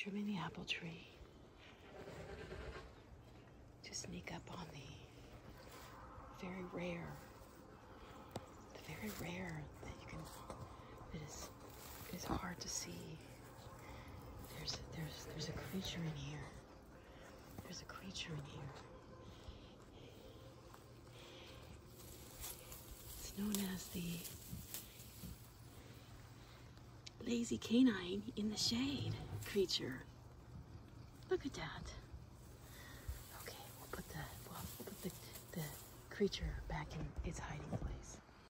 trimming the apple tree to sneak up on the very rare that you can, it is hard to see. There's a creature in here. There's a creature in here. It's known as the lazy canine in the shade creature. Look at that. Okay, we'll put the creature back in its hiding place.